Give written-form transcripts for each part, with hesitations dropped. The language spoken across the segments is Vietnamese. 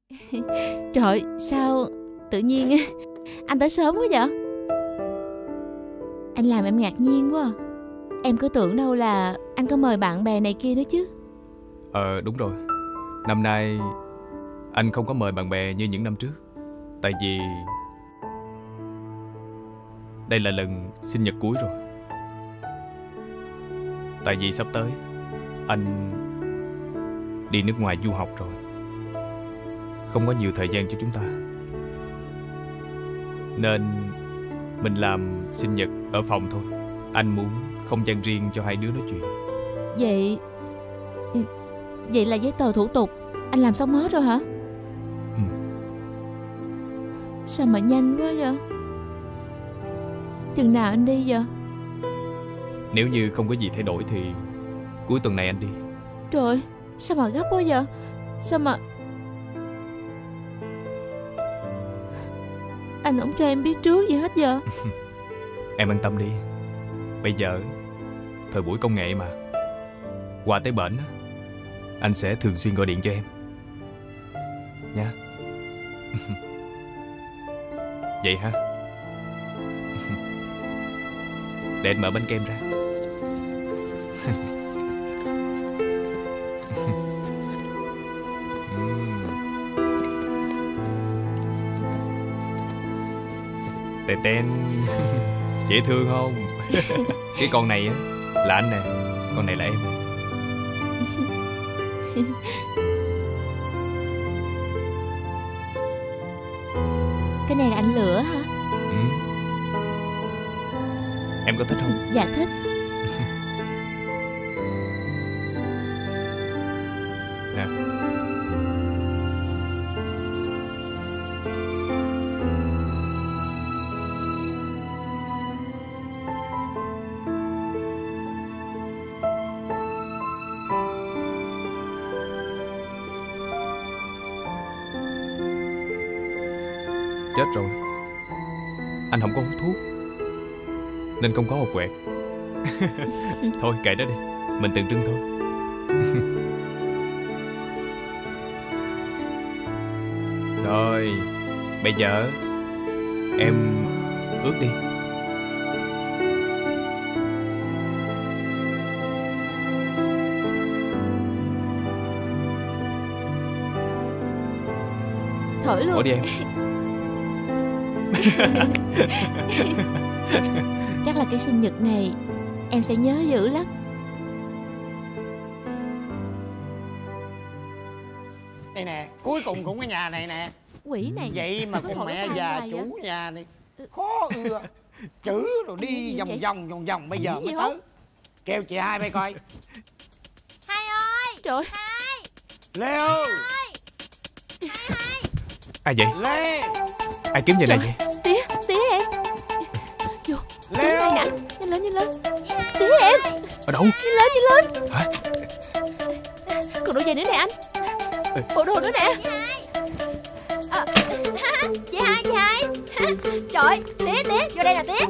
Trời, sao tự nhiên anh tới sớm quá vậy? Anh làm em ngạc nhiên quá. Em cứ tưởng đâu là anh có mời bạn bè này kia nữa chứ. Đúng rồi. Năm nay anh không có mời bạn bè như những năm trước. Tại vì đây là lần sinh nhật cuối rồi. Tại vì sắp tới anh đi nước ngoài du học rồi, không có nhiều thời gian cho chúng ta, nên mình làm sinh nhật ở phòng thôi. Anh muốn không gian riêng cho hai đứa nói chuyện. Vậy là giấy tờ thủ tục anh làm xong hết rồi hả? Ừ. Sao mà nhanh quá vậy? Chừng nào anh đi vậy? Nếu như không có gì thay đổi thì cuối tuần này anh đi. Trời, sao mà gấp quá vậy? Sao mà anh không cho em biết trước gì hết giờ? Em yên tâm đi. Bây giờ thời buổi công nghệ mà. Qua tới bển anh sẽ thường xuyên gọi điện cho em nha. Vậy ha. Để anh mở bánh kem ra. Tè ten. Dễ thương không? Cái con này á là anh nè, con này là em. Cái này là anh lửa hả? Ừ. Em có thích không? Dạ thích. Nè. Chết rồi, anh không có hút thuốc nên không có hộp quẹt. Thôi kệ đó đi, mình tượng trưng thôi. Rồi, bây giờ em ước đi. Thổi luôn. Thổi đi em. Chắc là cái sinh nhật này em sẽ nhớ dữ lắm. Đây nè, cuối cùng cũng cái nhà này nè. Quỷ này. Vậy mà con mẹ già chủ nhà này khó ưa. Chữ rồi đi vòng vòng vòng bây giờ mới tới. Kêu chị Hai bay coi. Hai ơi. Trời. Hai. Lê ơi. Ai vậy? Lê. Ai kiếm về đây vậy? Tía em. Vô. Lê ơi. Nhanh lên. Tía em. Ở đâu? Nhanh lên. Hả? Còn đôi giày nữa nè anh. Bộ đồ nữa nè. Chị Hai. Trời, tía, vô đây nè tía.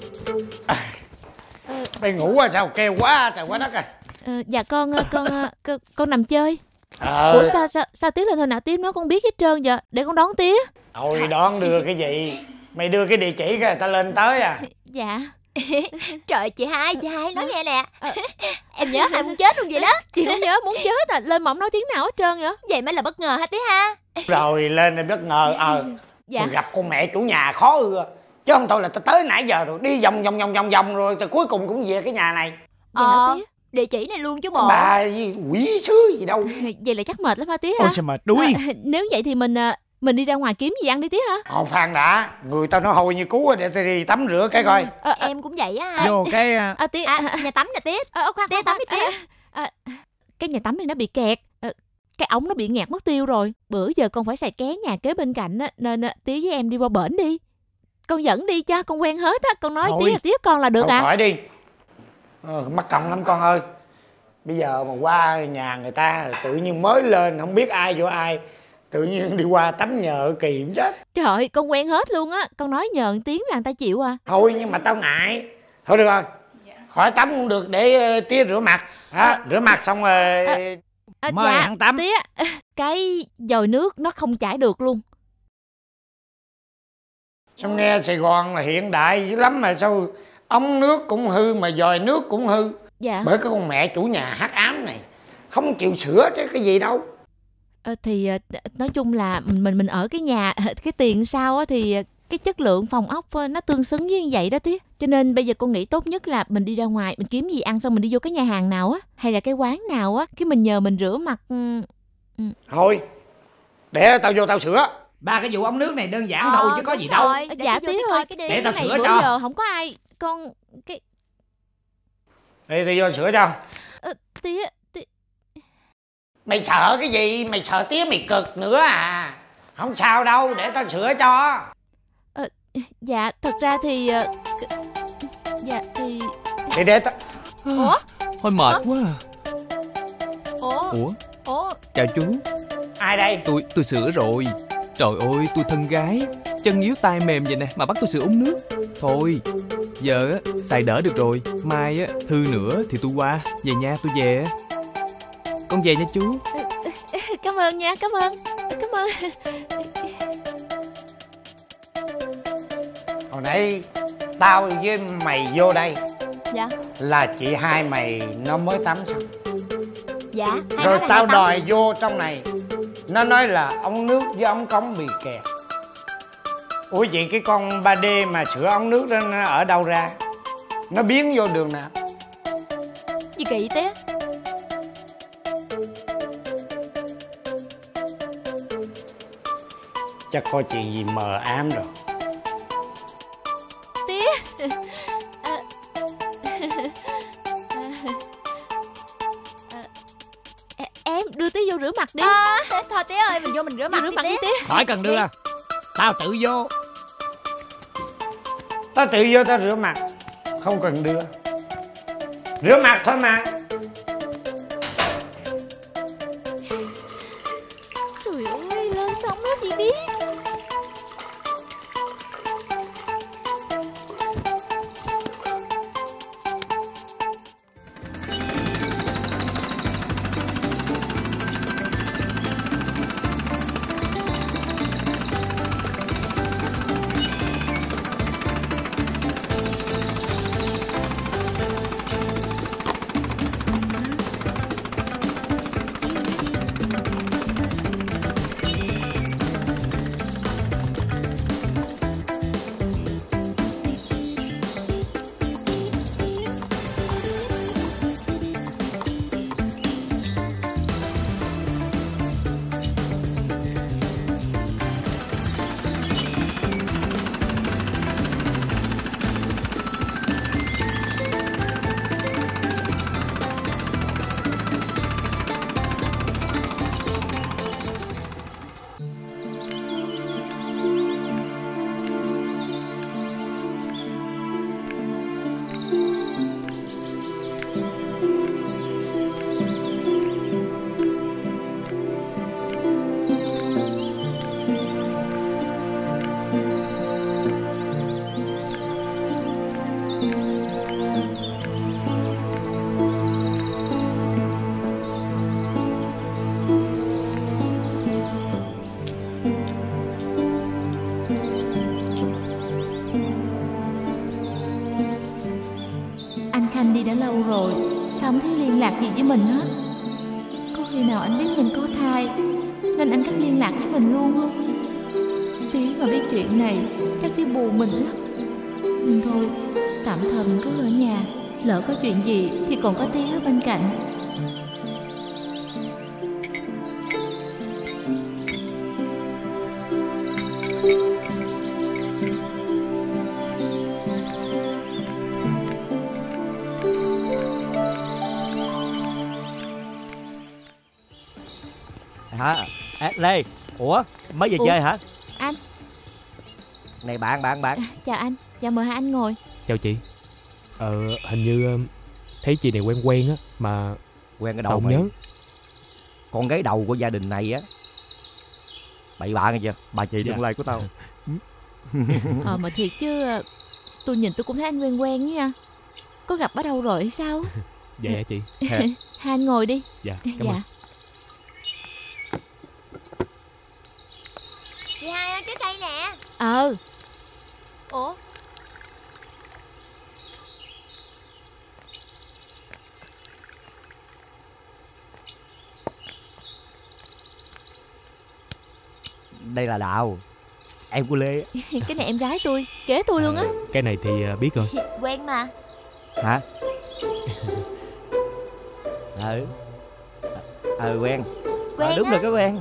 Mày ngủ à, sao kêu quá trời quá đất à. Dạ con nằm chơi. Ủa sao tía lên hồi nào tía nói con biết hết trơn vậy? Để con đón tía. Thôi đón đưa cái gì? Mày đưa cái địa chỉ cái người ta lên tới à? Dạ. Trời, chị Hai nói nghe nè. Em nhớ Hai muốn chết luôn vậy đó. Chị không nhớ muốn chết à. Lên mà không nói tiếng nào hết trơn vậy. Vậy mới là bất ngờ hả tía ha? Rồi lên đây bất ngờ. Dạ. Mà gặp con mẹ chủ nhà khó ưa. Chứ không thôi là tao tới nãy giờ rồi. Đi vòng rồi tao cuối cùng cũng về cái nhà này. Vậy hả tía? Địa chỉ này luôn chứ bộ. Bà quỷ sứ gì đâu. Vậy là chắc mệt lắm hả tía hả? Ôi sao mệt đuối. Nếu vậy thì mình đi ra ngoài kiếm gì ăn đi tía hả? Khoan đã. Người tao nó hôi như cú để tao đi tắm rửa cái coi. Em cũng vậy á. Vô cái Tía, nhà tắm nè tía. Tía tắm đi tía. Cái nhà tắm này nó bị kẹt. Cái ống nó bị nghẹt mất tiêu rồi. Bữa giờ con phải xài ké nhà kế bên cạnh á, nên tía với em đi qua bển đi. Con dẫn đi cho, con quen hết á. Con nói Thôi. tía là tía con là được Thôi à? khỏi đi. Mắc công lắm con ơi. Bây giờ mà qua nhà người ta tự nhiên mới lên không biết ai vô ai, tự nhiên đi qua tắm nhờ kỳ cũng chết. Trời ơi, con quen hết luôn á. Con nói nhờ một tiếng là người ta chịu à. Thôi nhưng mà tao ngại. Thôi được rồi, khỏi tắm cũng được, để tía rửa mặt. Rửa mặt xong rồi Mời dạ, Hằng Tâm. tía. Cái dòi nước nó không chảy được luôn. Sao nghe Sài Gòn là hiện đại dữ lắm mà sao ống nước cũng hư mà dòi nước cũng hư. Dạ. Bởi cái con mẹ chủ nhà hắc ám này không chịu sửa chứ cái gì đâu. Thì nói chung là mình ở cái nhà cái tiền sao á thì cái chất lượng phòng ốc nó tương xứng với như vậy đó tía. Cho nên bây giờ con nghĩ tốt nhất là mình đi ra ngoài, mình kiếm gì ăn xong mình đi vô cái nhà hàng nào á hay là cái quán nào á, cái mình nhờ mình rửa mặt. Thôi để tao vô tao sửa. Ba cái vụ ống nước này đơn giản thôi chứ có gì đâu. Rồi, Dạ tía ơi, Để tao cái sửa này bữa cho. giờ không có ai con cái Đi vô sửa cho. tía. Mày sợ cái gì? Mày sợ tía mày cực nữa à? Không sao đâu, để tao sửa cho. Dạ thật ra thì dạ thì Thì để tao. Ủa? Thôi mệt quá à. Ủa? Ủa, chào chú. Ai đây? Tôi sửa rồi. Trời ơi, tôi thân gái, chân yếu tay mềm vậy nè mà bắt tôi sửa ống nước. Thôi, giờ á xài đỡ được rồi, mai á hư nữa thì tôi qua. Về nha, tôi về. Con về nha chú. cảm ơn nha, cảm ơn. Hồi nãy tao với mày vô đây Dạ. là chị hai mày nó mới tắm xong. Dạ. Hai Rồi nói là tao nghe đòi vô trong này. Nó nói là ống nước với ống cống bị kẹt. Ủa vậy cái con 3D mà sửa ống nước đó nó ở đâu ra? Nó biến vô đường nào? gì kỳ tía. Chắc có chuyện gì mờ ám rồi. Tía. Em đưa tía vô rửa mặt đi. Thôi tía ơi, mình vô mình rửa mặt Rửa đi mặt đi tía. tía. Khỏi cần đưa. Tao tự vô. Tao tự vô tao rửa mặt. Không cần đưa. Rửa mặt thôi mà. Trời ơi, lên sóng đó chị biết. Anh Khanh đi đã lâu rồi, sao không thấy liên lạc gì với mình hết? Có khi nào anh biết mình có thai nên anh cắt liên lạc với mình luôn không? Tí mà biết chuyện này chắc Tí buồn mình lắm. Nhưng thôi, tạm thời mình cứ ở nhà, lỡ có chuyện gì thì còn có Tí ở bên cạnh. Hả? Lê, ủa mới về chơi hả? Anh. Này bạn. Chào anh, chào mời hai anh ngồi. Chào chị. Hình như thấy chị này quen quen á mà Quen cái tao đầu không mày. nhớ. Con gái đầu của gia đình này á. Bậy bạ nghe chưa? Bà chị Dạ. tương lai của tao. Mà thiệt chứ, tôi nhìn tôi cũng thấy anh quen quen nha. Có gặp ở đâu rồi hay sao? Vậy hả chị? Hai anh ngồi đi. Dạ, cảm ơn. Chị Hai ơi, trái cây nè. Ủa, Đây là Đào, em của Lê. cái này em gái tôi, kế tôi luôn á. Cái này thì biết rồi. Quen mà. Hả? Quen. Quen Đúng á. là có quen.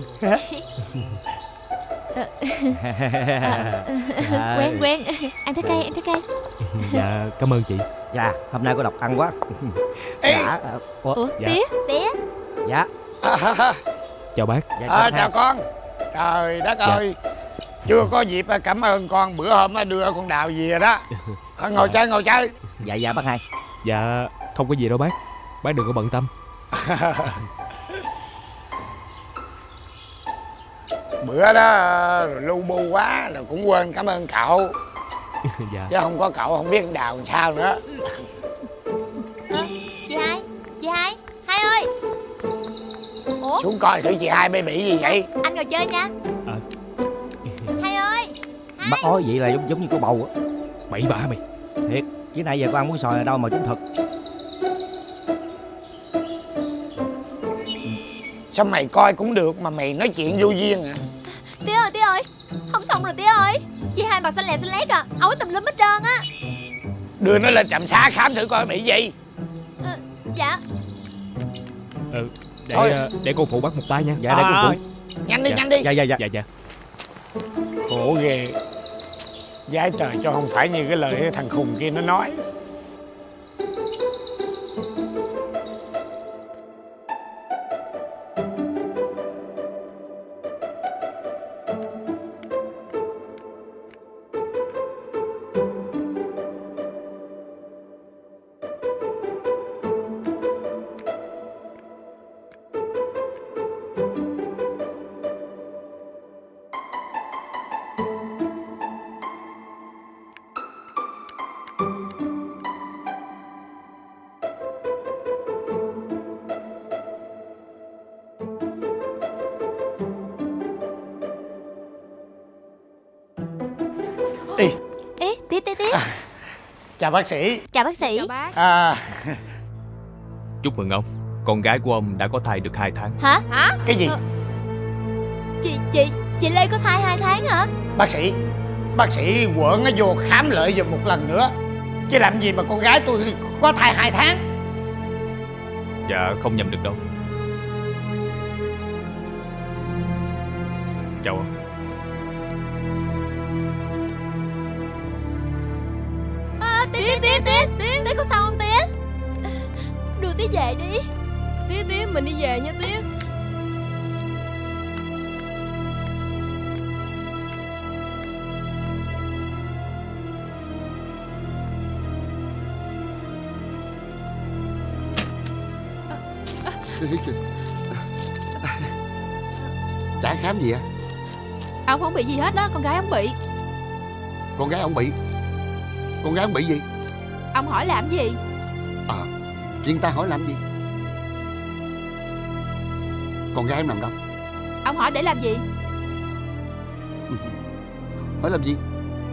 Quen. Ăn trái cây. Dạ, cảm ơn chị. Dạ, hôm nay có độc ăn quá. Dạ. Ủa, Dạ. Tía. Dạ. Chào bác. Dạ, Chào con. Trời đất ơi, chưa có dịp cảm ơn con. Bữa hôm đưa con Đào về đó. Ngồi chơi. Dạ bác Hai. Dạ, không có gì đâu bác. Bác đừng có bận tâm. Bữa đó lu bu quá rồi cũng quên cảm ơn cậu. Dạ. Chứ không có cậu không biết con Đào làm sao nữa. Chị Hai ơi. Ủa, Xuống coi thử chị Hai bị gì vậy. anh ngồi chơi nha. Hai ơi. Bác nói vậy là giống như có bầu á. Bậy bạ mày. Thiệt, chứ nãy giờ con ăn món xoài này đâu mà trúng thực. Sao mày coi cũng được mà mày nói chuyện vô duyên à? Tía ơi. Không xong rồi tía ơi. Chị Hai mặt xanh lét à. Ấu tùm lum hết trơn á. Đưa nó lên trạm xá khám thử coi bị gì. Dạ. Để con phụ bác một tay nha. Dạ, để con phụ. Nhanh đi. Dạ. Khổ ghê. Giá trời cho không phải như cái lời thằng khùng kia nó nói. Tía. Chào bác sĩ. Chào bác sĩ. Chào bác. Chúc mừng ông. Con gái của ông đã có thai được 2 tháng. Hả? Cái gì? Chị Lê có thai 2 tháng hả? Bác sĩ quợn nó vô khám lợi giùm một lần nữa. Chứ làm gì mà con gái tôi có thai 2 tháng. Dạ, không nhầm được đâu. Chào ông. Tía có sao không tía? Đưa tía về đi. Tía, mình đi về nha tía. Chả khám gì á? Ông không bị gì hết đó, con gái ông bị. Con gái ông bị? Con gái ông bị gì? Ông hỏi làm gì? Chuyện ta hỏi làm gì? Con gái em nằm đâu? Ông hỏi để làm gì? Hỏi làm gì?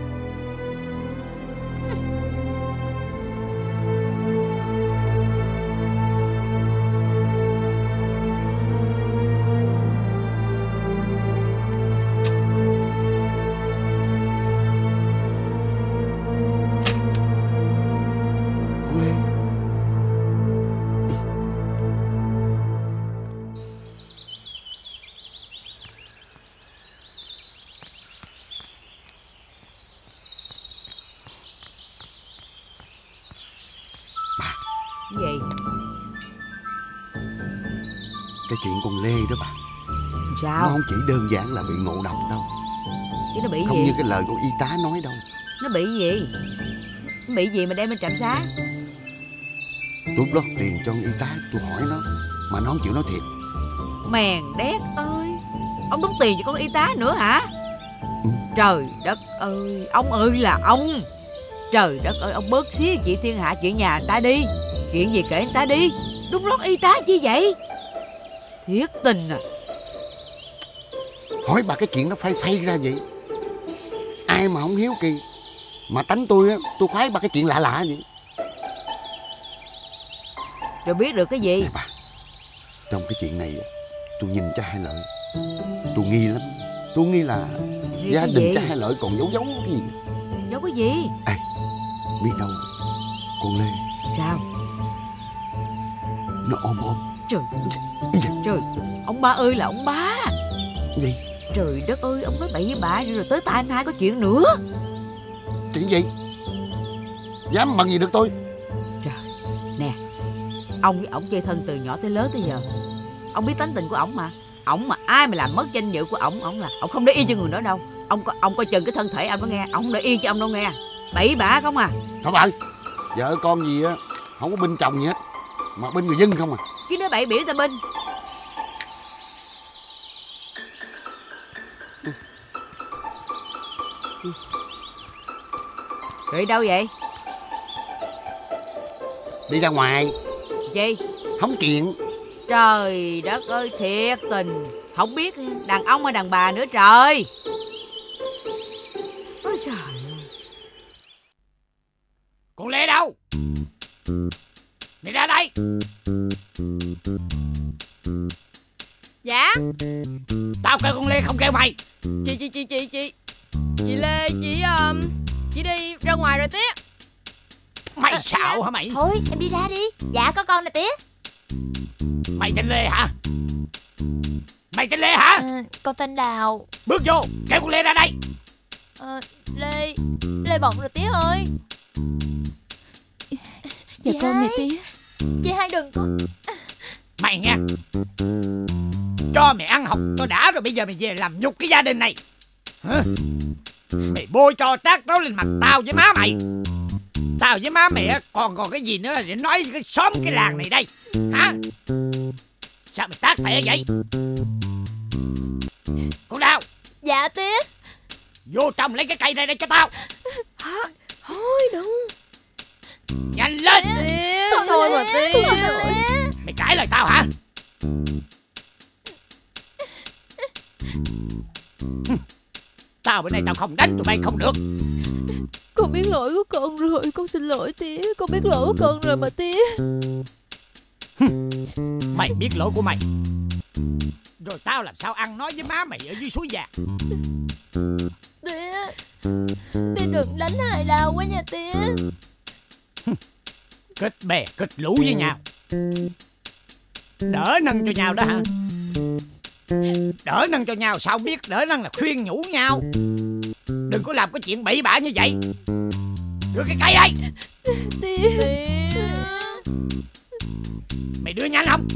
Gì? Cái chuyện con Lê đó bà. Sao? Nó không chỉ đơn giản là bị ngộ độc đâu. Chứ nó bị không gì? như cái lời của y tá nói đâu. Nó bị gì? Nó bị gì mà đem lên trạm xá? Lúc đó tiền cho y tá tôi hỏi nó mà nó không chịu nói thiệt. Mèn đét ơi, ông đóng tiền cho con y tá nữa hả? Trời đất ơi, ông ơi là ông. Trời đất ơi, ông bớt xía chuyện thiên hạ chuyện nhà người ta đi. Chuyện gì kể người ta đi. Đúng lót y tá chi vậy? Thiệt tình à. hỏi bà cái chuyện nó phay ra vậy? Ai mà không hiếu kỳ. Mà tánh tôi á, tôi khoái bà cái chuyện lạ lạ vậy. Rồi biết được cái gì? Nè bà, trong cái chuyện này tôi nhìn cha Hai Lợi, tôi nghi lắm. Tôi nghi là gia đình cha Hai Lợi còn giấu cái gì. Giấu cái gì? À, biết đâu con Lê Sao? nó ôm. Trời, trời, ông ba ơi là ông ba. Gì? Trời đất ơi, ông nói bậy với bà rồi tới tai anh hai có chuyện nữa. Chuyện gì? Dám bằng gì được tôi? Trời, nè, ông với ổng chơi thân từ nhỏ tới lớn tới giờ. Ông biết tánh tình của ổng mà. Ổng mà ai mà làm mất danh dự của ổng là ổng không để yên cho người nữa đâu. Ông coi chừng cái thân thể ông đó nghe. Ổng không để yên cho ông đâu nghe. Bậy bạ không à. Thôi bà ơi, vợ con gì á không có bên chồng gì hết, mà bên người dân không à. Chứ nói bậy biểu ta binh. Rồi đi đâu vậy? Đi ra ngoài. Gì? Hóng chuyện. Trời đất ơi, thiệt tình. Không biết đàn ông hay đàn bà nữa trời. Ôi trời ơi. Con Lê đâu? Mày ra đây. Dạ. Tao kêu con Lê không kêu mày. Chị Lê, chị đi ra ngoài rồi tía. Mày xạo hả mày? Thôi em đi ra đi. Dạ có con nè tía. Mày tên Lê hả? Mày tên Lê hả? Con tên Đào. Bước vô, kêu con Lê ra đây. Lê bận rồi tía ơi. Dạ con nè tía. Chị Hai đừng có. Mày nghe, cho mày ăn học cho đã rồi bây giờ mày về làm nhục cái gia đình này hả? Mày bôi cho trát đó lên mặt tao với má mày. Tao với má mày còn cái gì nữa để nói cái xóm cái làng này đây hả? Sao mày tác tệ vậy? Con Đào. Dạ tía. Vô trong lấy cái cây này đây cho tao. Thôi đừng. Nhanh lên. Tía, thôi mà tía. Mày cãi lời tao hả? Tao bữa nay tao không đánh tụi bay không được. Con biết lỗi của con rồi. Con xin lỗi tía. Con biết lỗi của con rồi mà tía. Mày biết lỗi của mày rồi tao làm sao ăn nói với má mày ở dưới suối vàng. Tía đừng đánh Hai đau quá nha tía. Kết bè kết lũ với nhau, đỡ nâng cho nhau đó hả? Đỡ nâng cho nhau sao biết đỡ nâng là khuyên nhủ nhau. Đừng có làm cái chuyện bậy bạ như vậy. Đưa cái cây đây. Tía. Mày đưa nhanh không?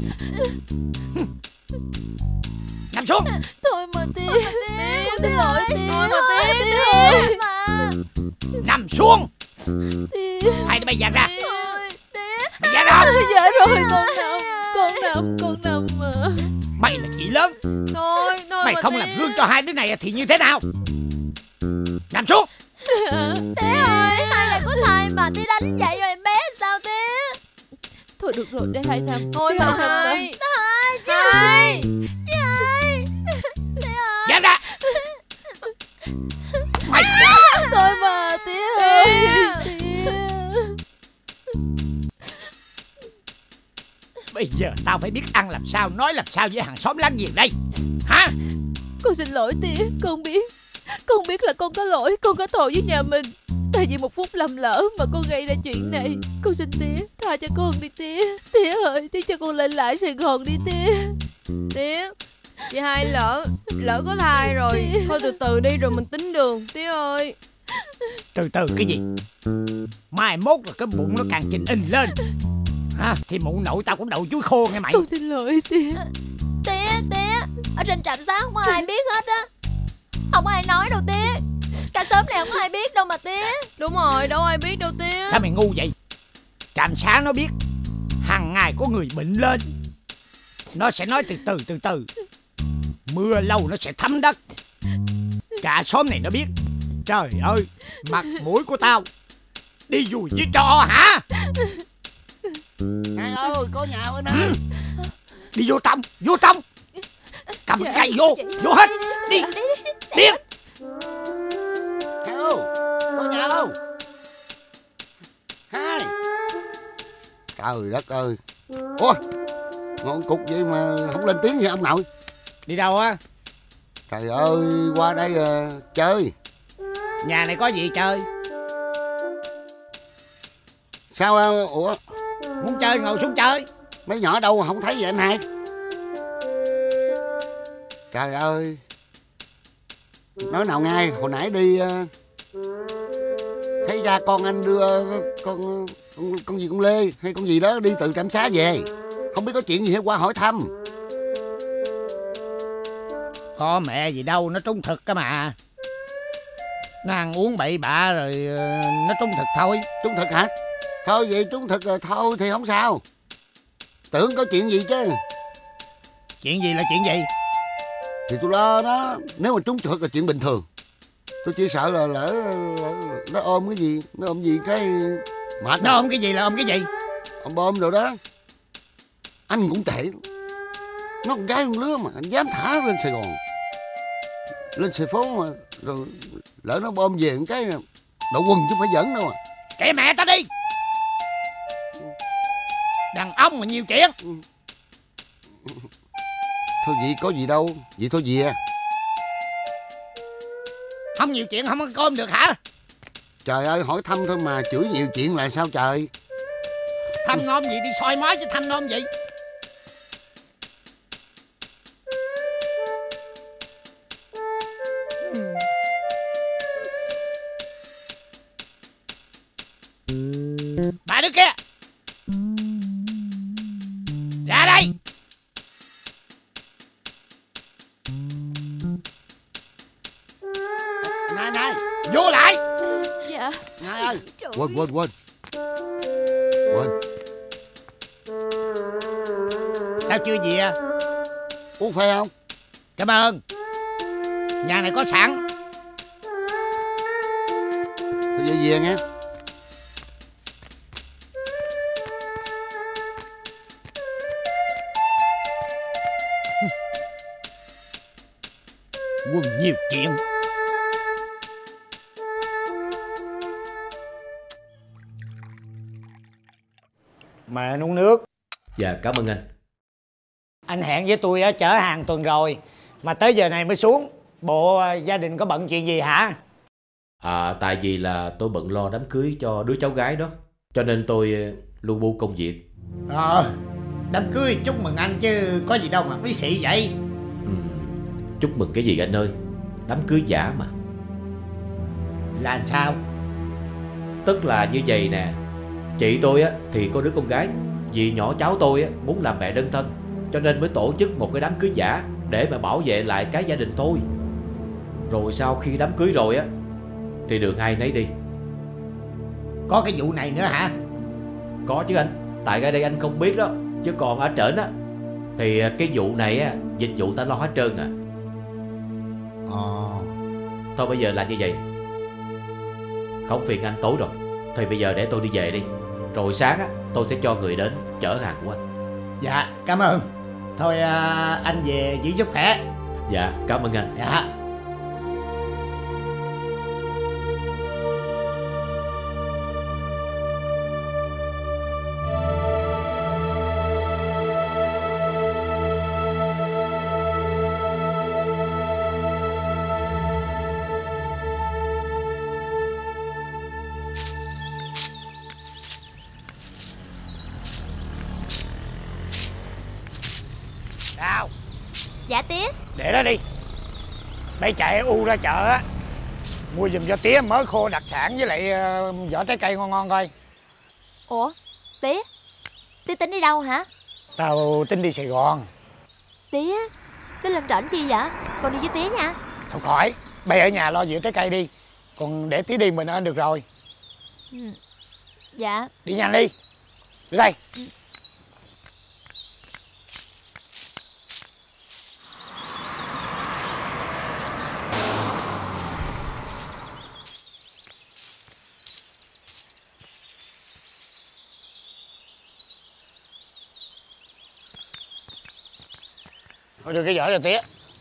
Nằm xuống. Thôi mà tía. Con xin lỗi tía. Thôi mà tía. Nằm xuống. Tía. Hai đứa bay dàn ra. Mày ra đâu? Dạ rồi con nằm mà. Mày là chị lớn. Thôi mày không tía. làm gương cho hai đứa này thì như thế nào? Nằm xuống. Tía ơi, hai ngày có thai mà tía đánh vậy rồi em bé sao tía? Thôi được rồi, để hai nằm. Thôi mà hai. Hai. Dám ra. Mày. Thôi mà tía ơi. Tía. Bây giờ tao phải biết ăn làm sao, nói làm sao với hàng xóm láng giềng đây hả? Con xin lỗi tía. Con biết là con có lỗi, con có tội với nhà mình. Tại vì một phút lầm lỡ mà con gây ra chuyện này. Con xin tía tha cho con đi tía. Tía ơi, tía cho con lên lại Sài Gòn đi tía. Tía, chị Hai lỡ có thai rồi. Thôi từ từ đi rồi mình tính đường tía ơi. Từ từ cái gì? Mai mốt là cái bụng nó càng trình in lên hả? Thì mụ nội tao cũng đậu chuối khô nghe mày. Con xin lỗi tía. Tía, ở trên trạm xá không có ai biết hết á. Không có ai nói đâu tía. Cả xóm này không có ai biết đâu mà tía. Đúng rồi, đâu ai biết đâu tía. Sao mày ngu vậy? Trạm xá nó biết. Hàng ngày có người bệnh lên, nó sẽ nói từ từ. Mưa lâu nó sẽ thấm đất. Cả xóm này nó biết. Trời ơi, mặt mũi của tao đi dùi với trò hả? Hai ơi, có nhà bên đây. Đi vô trong. Cầm cầm cây vô hết. Đi, đi. Hello, có nhà không? Hai. Trời đất ơi. Ôi, ngon cục vậy mà không lên tiếng gì ông nội. Đi đâu á? Trời ơi, qua đây chơi. Nhà này có gì chơi? Sao ủa? Muốn chơi ngồi xuống chơi. Mấy nhỏ đâu mà không thấy vậy anh hai? Trời ơi. Nói nào ngay, hồi nãy đi thấy ra con anh đưa con gì con Lê hay con gì đó đi từ trạm xá về. Không biết có chuyện gì hay qua hỏi thăm. Có mẹ gì đâu, nó trung thực cơ mà. Nó ăn uống bậy bạ rồi nó trung thực thôi. Trung thực hả? Thôi vậy trung thực rồi thôi thì không sao. Tưởng có chuyện gì chứ. Chuyện gì là chuyện gì? Thì tôi lo đó. Nếu mà trung thực là chuyện bình thường. Tôi chỉ sợ là lỡ nó ôm cái gì. Nó ôm gì cái mệt. Nó ôm cái gì là ôm cái gì? Ôm bom rồi đó. Anh cũng tệ. Nó con gái con lứa mà anh dám thả lên Sài Gòn, lên thành phố mà. Rồi lỡ nó bom về một cái đậu quần chứ phải giỡn đâu mà. Kệ mẹ ta đi. Đàn ông mà nhiều chuyện. Thôi vậy có gì đâu. Vậy thôi về. Không nhiều chuyện không ăn cơm được hả? Trời ơi, hỏi thăm thôi mà chửi nhiều chuyện là sao trời? Thăm nôm gì đi soi mói chứ thăm nôm gì? Bà đứa kia, ra đây. Này vô lại. Dạ. Này ơi. Trời Quên Sao chưa về à? uống phê không? Cảm ơn. Nhà này có sẵn. Thôi về nghe. Quân nhiều chuyện. Mẹ anh uống nước. Dạ cảm ơn anh. Anh hẹn với tôi chở hàng tuần rồi mà tới giờ này mới xuống. Bộ gia đình có bận chuyện gì hả? Tại vì là tôi bận lo đám cưới cho đứa cháu gái đó, cho nên tôi lu bu công việc. Đám cưới chúc mừng anh chứ có gì đâu mà quý sĩ vậy. Chúc mừng cái gì anh ơi? Đám cưới giả mà. Là làm sao? Tức là như vậy nè. Chị tôi thì có đứa con gái. Vì nhỏ cháu tôi muốn làm mẹ đơn thân, cho nên mới tổ chức một cái đám cưới giả để mà bảo vệ lại cái gia đình tôi. Rồi sau khi đám cưới rồi thì đường ai nấy đi. Có cái vụ này nữa hả? Có chứ anh. Tại ra đây anh không biết đó. Chứ còn ở trển thì cái vụ này dịch vụ ta lo hết trơn à. Thôi bây giờ là như vậy. Không phiền anh tối rồi. Thì bây giờ để tôi đi về đi. Rồi sáng tôi sẽ cho người đến chở hàng của anh. Dạ cảm ơn. Thôi anh về giữ giúp khỏe. Dạ cảm ơn anh. Dạ. Sao? Dạ tía. Để đó đi. Bây chạy u ra chợ á, mua giùm cho tía mớ khô đặc sản với lại vỏ trái cây ngon ngon coi. Ủa tía, tía tính đi đâu hả? Tao tính đi Sài Gòn. Tía lên trển chi vậy? Con đi với tía nha. Thôi khỏi, bây ở nhà lo vỏ trái cây đi. Còn để tía đi mình ơn được rồi. Dạ. Đi nhanh đi. Đi đây. Thôi đưa cái vỏ cho tía.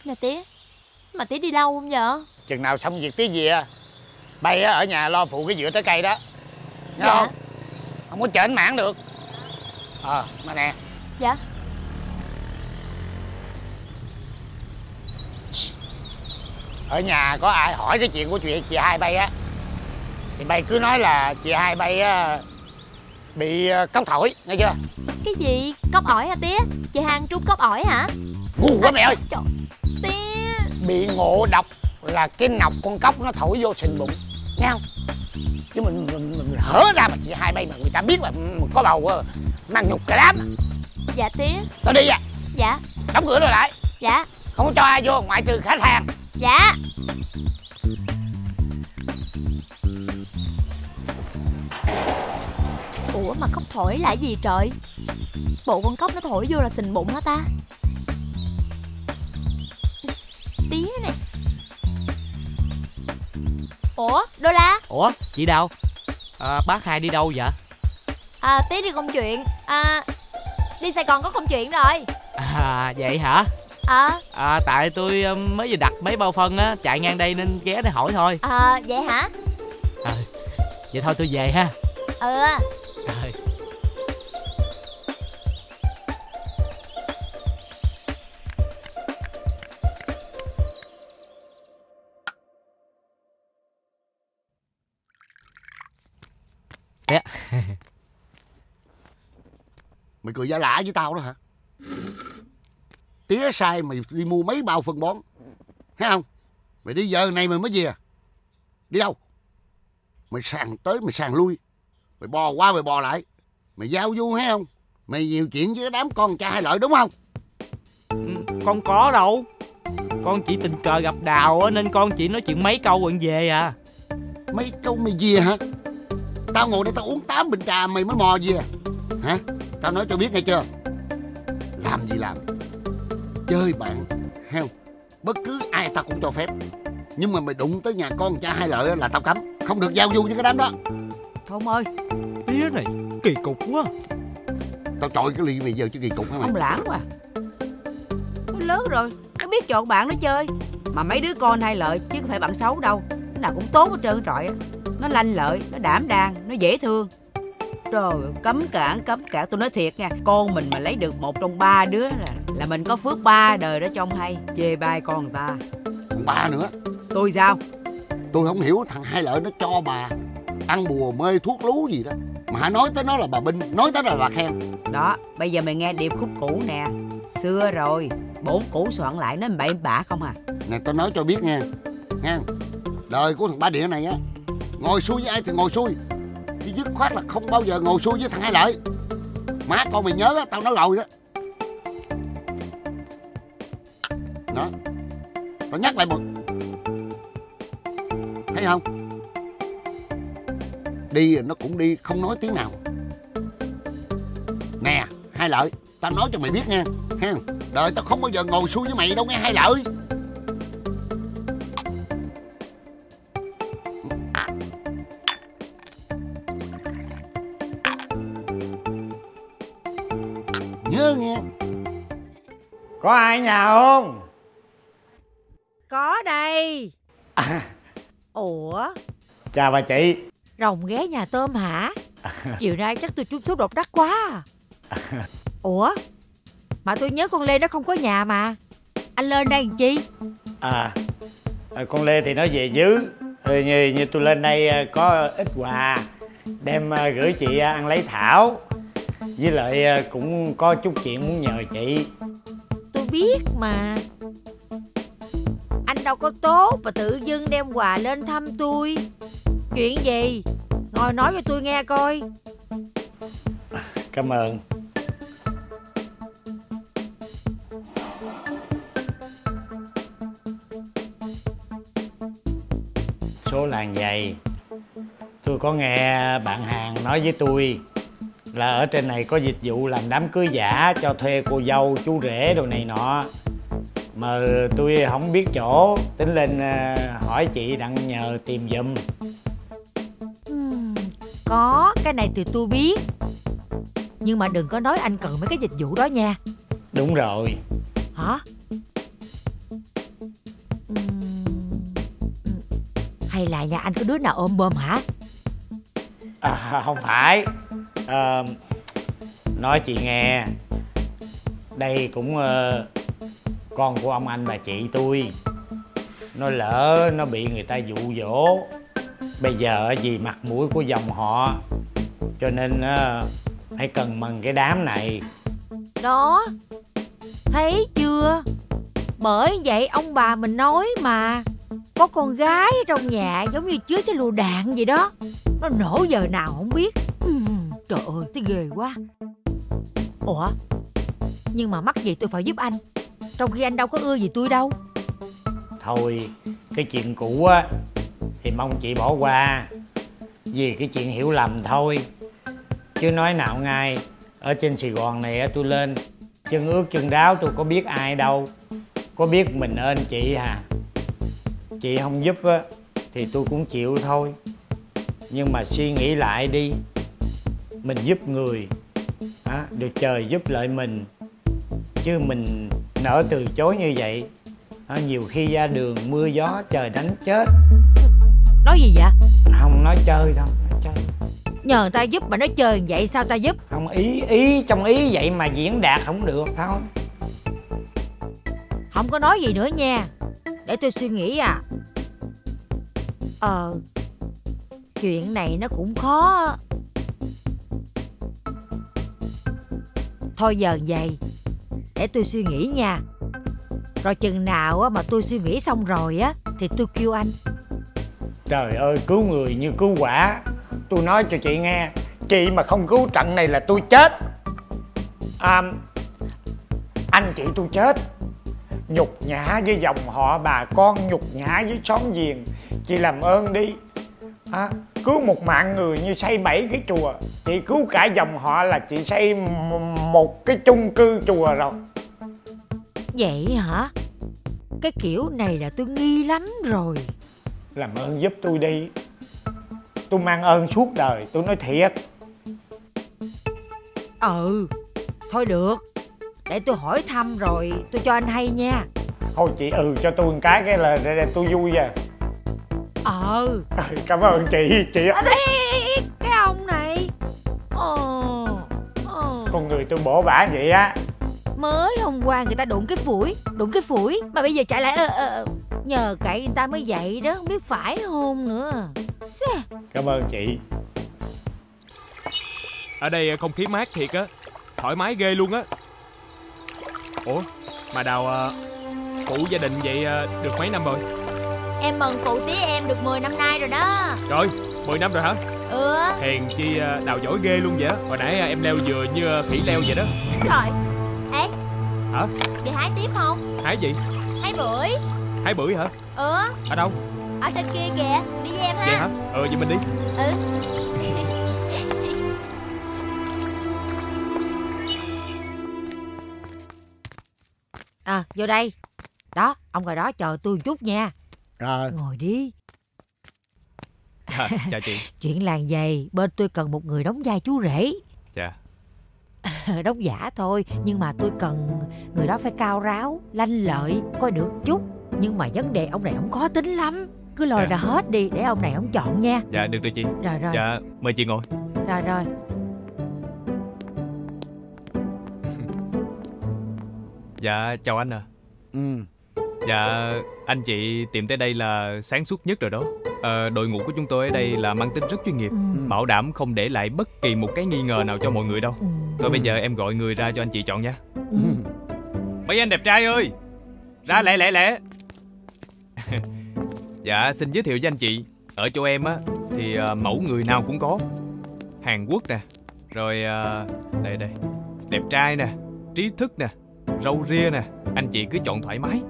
Nè tía, mà tía đi đâu không vậy? Chừng nào xong việc tía về, bay ở nhà lo phụ cái dựa trái cây đó, nghe Dạ. không? Không có chểnh mảng được. Mà nè. Dạ. Ở nhà có ai hỏi cái chuyện của chị hai bay á, thì bay cứ nói là chị hai bay á bị cốc thổi, nghe chưa? Cái gì? Cốc ổi hả tía? Chị hai ăn trúng cốc ổi hả? Ngu quá mẹ ơi. Trời, tía. Bị ngộ độc là cái nọc con cốc nó thổi vô sình bụng, nghe không? Chứ mình hở ra mà chị hai bay mà người ta biết là có bầu mang nhục cả đám. Dạ tía. Tao đi à? Dạ. Đóng cửa rồi lại. Dạ. Không có cho ai vô ngoại trừ khách hàng. Dạ. Ủa mà cốc thổi là gì trời? Bộ con cốc nó thổi vô là sình bụng hả ta? Tía nè. Ủa Đô La? Ủa chị đâu? Bác Hai đi đâu vậy? Tía đi công chuyện. Đi Sài Gòn có công chuyện rồi. Vậy hả? Tại tôi mới vừa đặt mấy bao phân á, chạy ngang đây nên ghé để hỏi thôi. Vậy hả? Vậy thôi tôi về ha. Dạ. Mày cười giả lạ với tao đó hả? Tía sai mày đi mua mấy bao phân bón, thấy không? Mày đi giờ này mày mới về. Đi đâu? Mày sàn tới mày sàn lui, mày bò qua mày bò lại, mày giao du thấy không? Mày nhiều chuyện với cái đám con cha Hai Lợi đúng không? Con có đâu. Con chỉ tình cờ gặp Đào á, nên con chỉ nói chuyện mấy câu rồi về à. Mấy câu mày về hả? Tao ngồi đây tao uống 8 bình trà mày mới mò về hả? Tao nói cho biết nghe chưa? Làm gì làm, chơi bạn hay không? Bất cứ ai tao cũng cho phép, nhưng mà mày đụng tới nhà con cha Hai Lợi là tao cấm, không được giao du với cái đám đó. Thôi ông ơi, tía này kỳ cục quá. Tao chọi cái ly mày giờ chứ kỳ cục hả mày? ông lãng quá. Nó lớn rồi, nó biết chọn bạn nó chơi. Mà mấy đứa con Hai Lợi chứ không phải bạn xấu đâu, nó nào cũng tốt hết trơn trọi á. Nó lanh lợi, nó đảm đang, nó dễ thương. Trời ơi, cấm cản. Tôi nói thiệt nha, con mình mà lấy được một trong 3 đứa là mình có phước 3 đời đó cho ông hay. Chê bai con người ta. Còn bà nữa. Tôi sao? Tôi không hiểu thằng Hai Lợi nó cho bà ăn bùa mê thuốc lú gì đó mà nói tới nó là bà binh, nói tới là bà khen. Đó, bây giờ mày nghe điệp khúc cũ nè. Xưa rồi, 4 cũ soạn lại nó bậy bạ không à. Nè tao nói cho biết nha, nha. Đời của thằng Ba Địa này á, ngồi xuôi với ai thì ngồi xuôi, chứ dứt khoát là không bao giờ ngồi xuôi với thằng Hai Lợi. Má con mày nhớ á, tao nói rồi đó. Đó, tao nhắc lại một, thấy không? Đi nó cũng đi không nói tiếng nào. Nè Hai Lợi, tao nói cho mày biết nha, ha. Đời tao không bao giờ ngồi xuôi với mày đâu nghe Hai Lợi. Nhớ nghe. Có ai nhà không? Có đây. Ủa, Chào bà chị. Rồng ghé nhà tôm hả? Chiều nay chắc tôi chút sốt độc đắc quá. Ủa, mà tôi nhớ con Lê nó không có nhà mà. Anh lên đây làm chi? Con Lê thì nó về dưới. Như tôi lên đây có ít quà đem gửi chị ăn lấy thảo. Với lại cũng có chút chuyện muốn nhờ chị. Tôi biết mà. Anh đâu có tốt mà tự dưng đem quà lên thăm tôi. Chuyện gì? Ngồi nói cho tôi nghe coi. Cảm ơn. Số là vậy. Tôi có nghe bạn hàng nói với tôi là ở trên này có dịch vụ làm đám cưới giả cho thuê cô dâu, chú rể đồ này nọ. Mà tôi không biết chỗ, tính lên hỏi chị đặng nhờ tìm giùm. Có, cái này thì tôi biết. Nhưng mà đừng có nói anh cần mấy cái dịch vụ đó nha. Đúng rồi. Hả? Hay là nhà anh có đứa nào ôm bơm hả? Không phải. Nói chị nghe, đây cũng con của ông anh bà chị tôi. Nó lỡ nó bị người ta dụ dỗ, bây giờ vì mặt mũi của dòng họ, cho nên phải cần mừng cái đám này. Đó, thấy chưa? Bởi vậy ông bà mình nói mà, có con gái ở trong nhà giống như chứa cái lựu đạn vậy đó. Nó nổ giờ nào không biết. Trời ơi, thấy ghê quá. Ủa, nhưng mà mắc gì tôi phải giúp anh, trong khi anh đâu có ưa gì tôi đâu. Thôi, cái chuyện cũ á thì mong chị bỏ qua, vì cái chuyện hiểu lầm thôi. Chứ nói nào ngay, ở trên Sài Gòn này tôi lên chân ướt chân ráo, tôi có biết ai đâu, có biết mình ơn chị hà. Chị không giúp á thì tôi cũng chịu thôi. Nhưng mà suy nghĩ lại đi, mình giúp người được trời giúp lại mình, chứ mình nỡ từ chối như vậy, nhiều khi ra đường mưa gió trời đánh chết. Nói gì vậy? Không, nói chơi thôi, nói chơi. Nhờ người ta giúp mà nói chơi vậy sao ta giúp? Không, ý trong ý vậy mà diễn đạt không được thôi. Không có nói gì nữa nha, để tôi suy nghĩ à. Chuyện này nó cũng khó. Thôi giờ vậy, để tôi suy nghĩ nha. Rồi chừng nào mà tôi suy nghĩ xong rồi á thì tôi kêu anh. Trời ơi, cứu người như cứu quả. Tôi nói cho chị nghe, chị mà không cứu trận này là tôi chết. Anh chị tôi chết, nhục nhã với dòng họ bà con, nhục nhã với xóm giềng. Chị làm ơn đi, cứu một mạng người như xây 7 cái chùa. Chị cứu cả dòng họ là chị xây một cái chung cư chùa rồi. Vậy hả? Cái kiểu này là tôi nghi lắm rồi. Làm ơn giúp tôi đi, tôi mang ơn suốt đời, tôi nói thiệt. Thôi được, để tôi hỏi thăm rồi tôi cho anh hay nha. Thôi chị cho tôi một cái là để tôi vui à. Cảm ơn chị. Cái ông này con người tôi bổ bả vậy á. Mới hôm qua người ta đụng cái phủi mà bây giờ chạy lại nhờ cậy người ta mới vậy đó, không biết phải không nữa. Cảm ơn chị. Ở đây không khí mát thiệt á, thoải mái ghê luôn á. Ủa mà Đào phụ gia đình vậy được mấy năm rồi? Em mừng phụ tía em được 10 năm nay rồi đó. Trời, 10 năm rồi hả? Hèn chi Đào giỏi ghê luôn vậy á. Hồi nãy em leo dừa như khỉ leo vậy đó. Rồi. Ê, hả? Đi hái tiếp không? Hái gì? Hái bưởi. Hái bưởi hả? Ở đâu? Ở trên kia kìa, đi với em ha. Vậy hả? Vậy mình đi. Vô đây. Đó, ông ngồi đó chờ tôi một chút nha. Ngồi đi. Chào chị. Chuyện làng vậy, bên tôi cần một người đóng vai chú rể. Dạ. Đóng giả thôi, nhưng mà tôi cần người đó phải cao ráo, lanh lợi, coi được chút. Nhưng mà vấn đề ông này không khó tính lắm. Cứ lòi ra hết đi để ông này ông chọn nha. Dạ được rồi chị. Rồi. Dạ mời chị ngồi. Rồi. Dạ chào anh. Dạ anh chị tìm tới đây là sáng suốt nhất rồi đó. Đội ngũ của chúng tôi ở đây là mang tính rất chuyên nghiệp, bảo đảm không để lại bất kỳ một cái nghi ngờ nào cho mọi người đâu. Thôi bây giờ em gọi người ra cho anh chị chọn nha. Mấy anh đẹp trai ơi, ra lẹ. Dạ xin giới thiệu với anh chị, ở chỗ em á thì mẫu người nào cũng có. Hàn Quốc nè, rồi đây đẹp trai nè, trí thức nè, râu ria nè, anh chị cứ chọn thoải mái.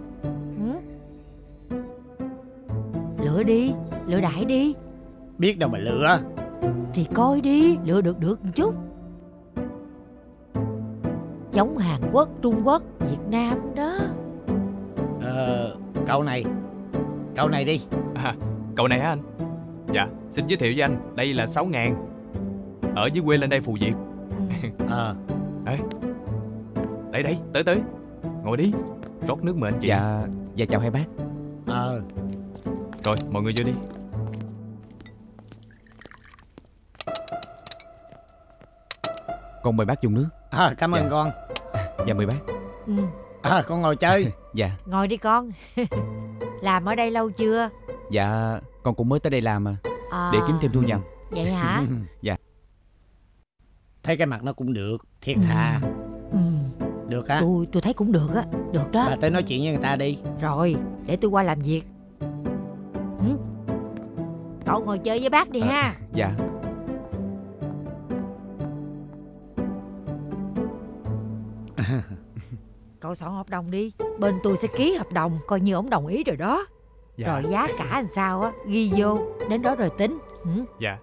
Lựa đi, lựa đại đi. Biết đâu mà lựa. Thì coi đi, lựa được một chút. Giống Hàn Quốc, Trung Quốc, Việt Nam đó. Cậu này đi. Cậu này hả anh? Dạ, xin giới thiệu với anh, đây là 6.000. Ở dưới quê lên đây phù việc. Đây, tới. Ngồi đi, rót nước mời anh chị. Dạ chào hai bác. Rồi, mọi người vô đi. Con mời bác dùng nước. Cảm ơn con. Dạ mời bác. Con ngồi chơi. Dạ. Ngồi đi con. Làm ở đây lâu chưa? Dạ con cũng mới tới đây làm mà. Để kiếm thêm thu nhập. Vậy hả? Dạ. Thấy cái mặt nó cũng được, thiệt thà. Được á. Tôi thấy cũng được á. Được đó. Bà tới nói chuyện với người ta đi. Rồi, để tôi qua làm việc. Cậu ngồi chơi với bác đi ha. Dạ. Cậu soạn hợp đồng đi. Bên tôi sẽ ký hợp đồng, coi như ổng đồng ý rồi đó. Dạ. Rồi giá cả làm sao á, ghi vô. Đến đó rồi tính. Dạ.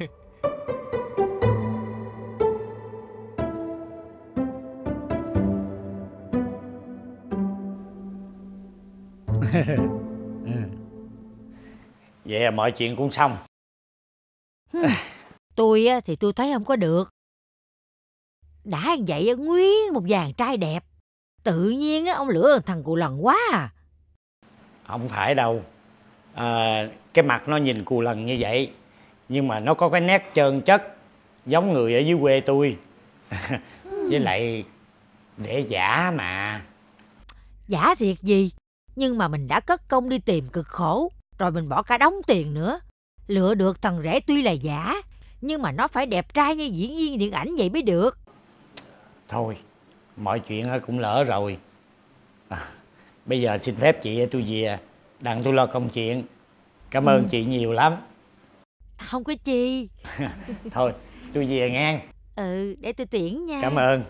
Vậy là mọi chuyện cũng xong. Tôi á thì tôi thấy không có được. Đã như vậy nguyên một chàng trai đẹp, tự nhiên á ông lựa thằng Cù Lần quá à. Không phải đâu. Cái mặt nó nhìn cù lần như vậy, nhưng mà nó có cái nét trơn chất giống người ở dưới quê tôi. Với lại để giả mà. Giả thiệt gì. Nhưng mà mình đã cất công đi tìm cực khổ, rồi mình bỏ cả đống tiền nữa. Lựa được thằng rể tuy là giả, nhưng mà nó phải đẹp trai như diễn viên điện ảnh vậy mới được. Thôi, mọi chuyện cũng lỡ rồi. Bây giờ xin phép chị tôi về, đặng tôi lo công chuyện. Cảm ơn chị nhiều lắm. Không có chi. Thôi, tôi về ngang. Để tôi tiễn nha. Cảm ơn.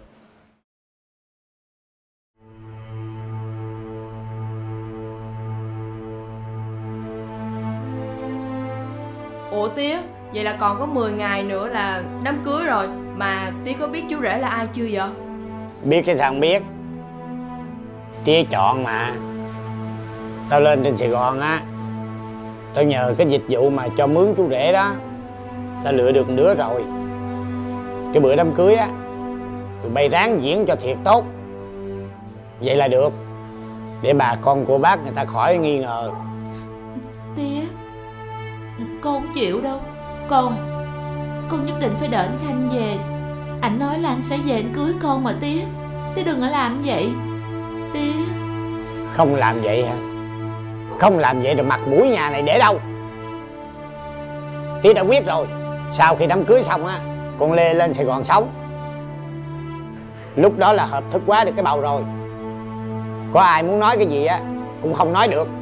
Ủa tía, vậy là còn có 10 ngày nữa là đám cưới rồi. Mà tía có biết chú rể là ai chưa vậy? Biết cái sao không biết. Tía chọn mà. Tao lên trên Sài Gòn á, tao nhờ cái dịch vụ mà cho mướn chú rể đó, tao lựa được một đứa rồi. Cái bữa đám cưới á, tụi bay ráng diễn cho thiệt tốt. Vậy là được, để bà con của bác người ta khỏi nghi ngờ. Tía, con không chịu đâu. Con nhất định phải đợi anh Khanh về. Anh nói là anh sẽ về anh cưới con mà tía. Tía đừng có làm vậy tía. Không làm vậy hả? Không làm vậy rồi mặt mũi nhà này để đâu? Tía đã quyết rồi. Sau khi đám cưới xong á, con Lê lên Sài Gòn sống. Lúc đó là hợp thức quá được cái bầu rồi. Có ai muốn nói cái gì á cũng không nói được.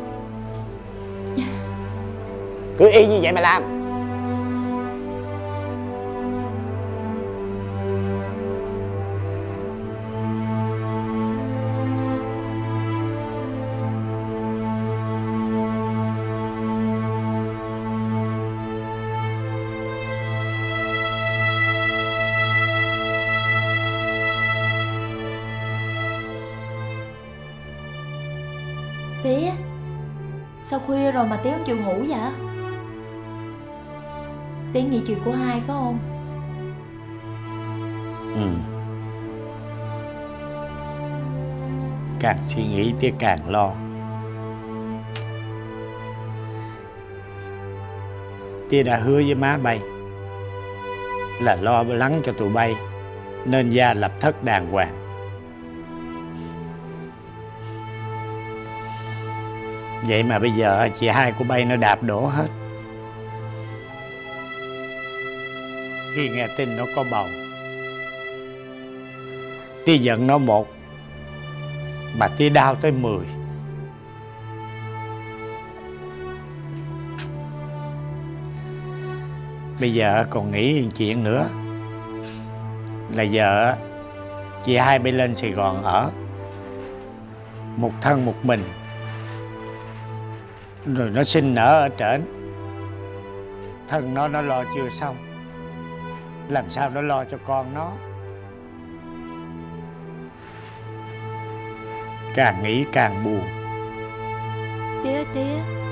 Cứ y như vậy mà làm. Tía, sao khuya rồi mà tía không chịu ngủ vậy? Tía nghĩ chuyện của hai phải không? Càng suy nghĩ tía càng lo. Tía đã hứa với má bay là lo lắng cho tụi bay, nên gia lập thất đàng hoàng. Vậy mà bây giờ chị hai của bay nó đạp đổ hết. Khi nghe tin nó có bầu, tía giận nó một, mà tía đau tới 10. Bây giờ còn nghĩ chuyện nữa là giờ chị hai bay lên Sài Gòn ở một thân một mình, rồi nó sinh nở ở trển. Thân nó lo chưa xong, làm sao nó lo cho con nó. Càng nghĩ càng buồn. Tía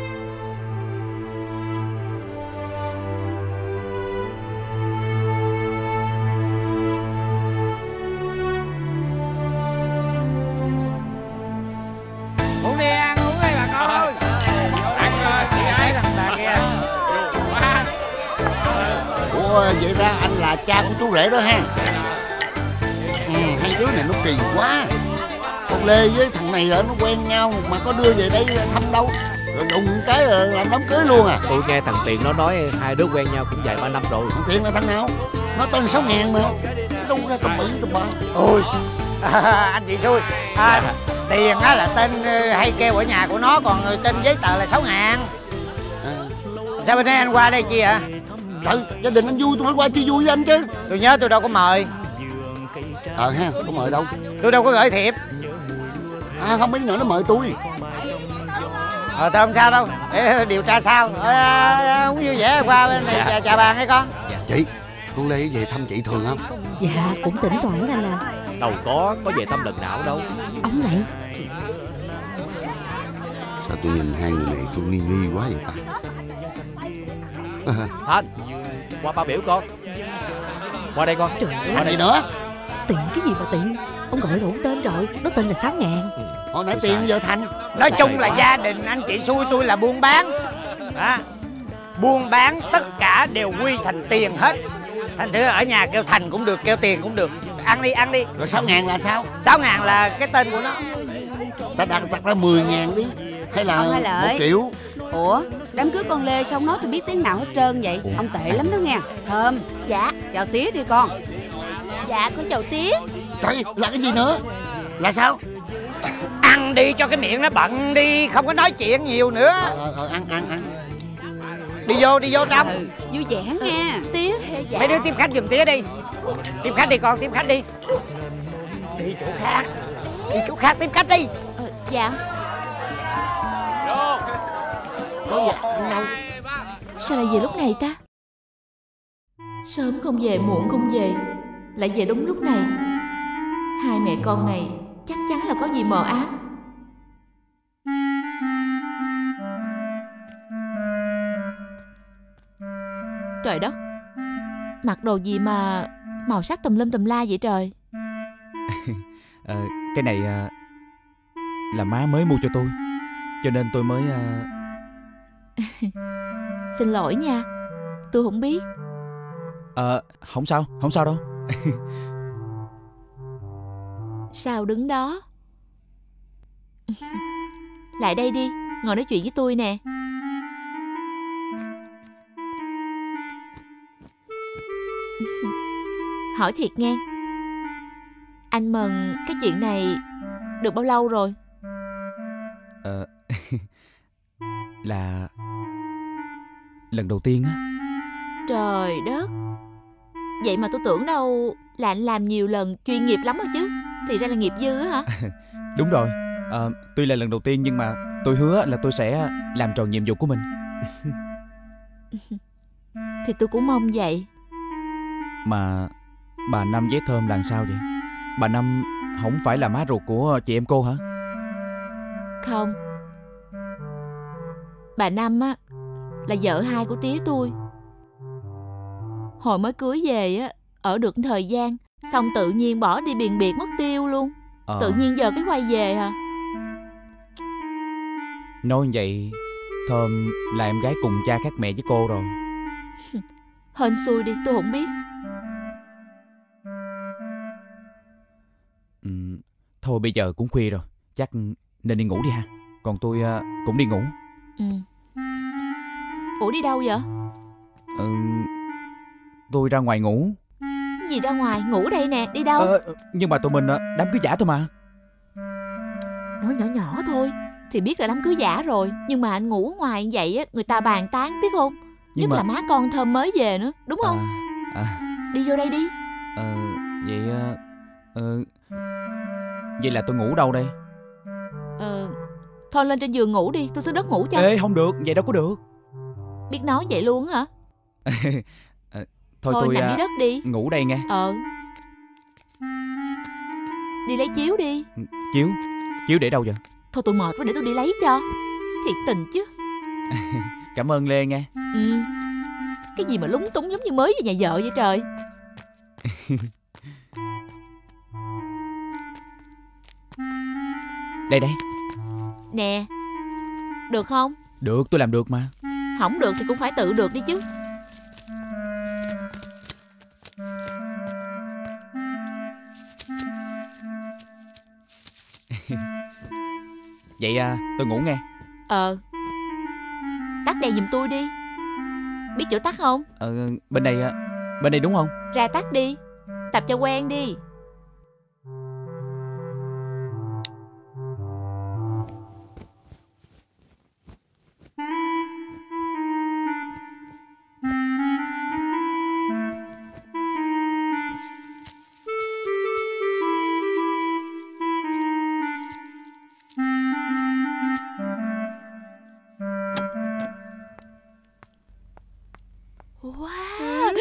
uống đi, ăn uống đi bà con ơi. Ăn chị ấy thằng bà kia. Ủa vậy ra anh là cha của chú rể đó ha? hai đứa này nó kỳ quá. Con Lê với thằng này nó quen nhau mà có đưa về đây thăm đâu, rồi đùng cái là làm đám cưới luôn à. Tôi nghe thằng Tiền nó nói hai đứa quen nhau cũng vài ba năm rồi. Thằng Tiền là thằng nào? Nó tên 6.000 mà. Đâu ra tầm bậy tầm bạ. Ôi anh chị xui. Tiền á là tên hay kêu ở nhà của nó, còn tên giấy tờ là 6.000. Sao bên đây anh qua đây chi ạ? Trời, gia đình anh vui tôi phải qua chi vui với anh chứ. Tôi nhớ tôi đâu có mời. Ha, có mời đâu. Tôi đâu có gửi thiệp. Không, mấy nhỏ nó mời tôi. Thôi không sao đâu, để điều tra sau. Không vui vẻ qua bên này chào bạn hay con. Chị, con Lê về thăm chị thường không? Dạ, cũng thỉnh thoảng ra là. Đâu có về thăm lần nào đâu. Ông này. Sao tôi nhìn hai người này tôi nghi nghi quá vậy ta? Thanh, qua ba biểu con. Qua đây con. Trời ơi. Qua đây nữa. Tiền cái gì mà Tiền? Ông gọi lộn tên rồi. Nó tên là 6.000. Hồi nãy Tiền giờ Thành. Nói chung là gia đình anh chị xui tôi là buôn bán. Buôn bán tất cả đều quy thành tiền hết. Thành thử ở nhà kêu Thành cũng được, kêu Tiền cũng được. Ăn đi, ăn đi. Rồi 6.000 là sao? 6.000 là cái tên của nó. Ta đặt ra 10.000 đi. Hay là Ông Hai Lợi. 1 triệu? Ủa, đám cưới con Lê sao nói tôi biết tiếng nào hết trơn vậy? Ông tệ lắm đó nghe. Thơm. Dạ. Chào tía đi con. Dạ con chào tía. Trời, là cái gì nữa? Là sao? Ăn đi cho cái miệng nó bận đi, không có nói chuyện nhiều nữa. Ăn. Đi vô trong. Vui vẻ nha. Tía. Dạ. Mấy đứa tiếp khách giùm tía đi. Tiếp khách đi con, tiếp khách đi. Đi chỗ khác. Đi chỗ khác tiếp khách đi. Dạ. Có dạ ăn đâu? Sao lại về lúc này ta? Sớm không về, muộn không về, lại về đúng lúc này. Hai mẹ con này chắc chắn là có gì mờ ám. Trời đất, mặc đồ gì mà màu sắc tùm lum tùm la vậy trời? Cái này là má mới mua cho tôi, cho nên tôi mới Xin lỗi nha, tôi không biết. Không sao đâu. Sao đứng đó? Lại đây đi, ngồi nói chuyện với tôi nè. Hỏi thiệt nghe, anh Mần cái chuyện này được bao lâu rồi? Là lần đầu tiên á. Trời đất, vậy mà tôi tưởng đâu là anh làm nhiều lần, chuyên nghiệp lắm rồi chứ. Thì ra là nghiệp dư á hả? Đúng rồi, tuy là lần đầu tiên nhưng mà tôi hứa là tôi sẽ làm tròn nhiệm vụ của mình. Thì tôi cũng mong vậy. Mà bà Năm với Thơm làm sao vậy? Bà Năm không phải là má ruột của chị em cô hả? Không, bà Năm á là vợ hai của tía tôi. Hồi mới cưới về á, ở được thời gian, xong tự nhiên bỏ đi biền biệt mất tiêu luôn. Tự nhiên giờ cái quay về à. Nói như vậy Thơm là em gái cùng cha khác mẹ với cô rồi. Hên xui đi, tôi không biết. Thôi bây giờ cũng khuya rồi, chắc nên đi ngủ đi ha. Còn tôi cũng đi ngủ. Ủa đi đâu vậy? Tôi ra ngoài ngủ. Gì ra ngoài? Ngủ đây nè, đi đâu? Nhưng mà tụi mình đám cưới giả thôi mà. Nói nhỏ nhỏ thôi thì biết là đám cưới giả rồi. Nhưng mà anh ngủ ngoài như vậy á, người ta bàn tán biết không? Nhất là má con Thơm mới về nữa, đúng không? Đi vô đây đi. Vậy là tôi ngủ đâu đây? Thôi lên trên giường ngủ đi, tôi xuống đất ngủ cho. Ê không được, vậy đâu có được. Biết nói vậy luôn hả? Thôi tôi nằm dưới đất đi. Ngủ đây nghe. Đi lấy chiếu đi. Chiếu để đâu vậy? Thôi tôi mệt quá, để tôi đi lấy cho. Thiệt tình chứ. Cảm ơn Lê nghe. Cái gì mà lúng túng giống như mới về nhà vợ vậy trời. Đây Nè, được không? Được, tôi làm được mà. Không được thì cũng phải tự được đi chứ. Vậy tôi ngủ nghe. Tắt đèn giùm tôi đi. Biết chỗ tắt không? Bên đây đúng không? Ra tắt đi, tập cho quen đi. Wow.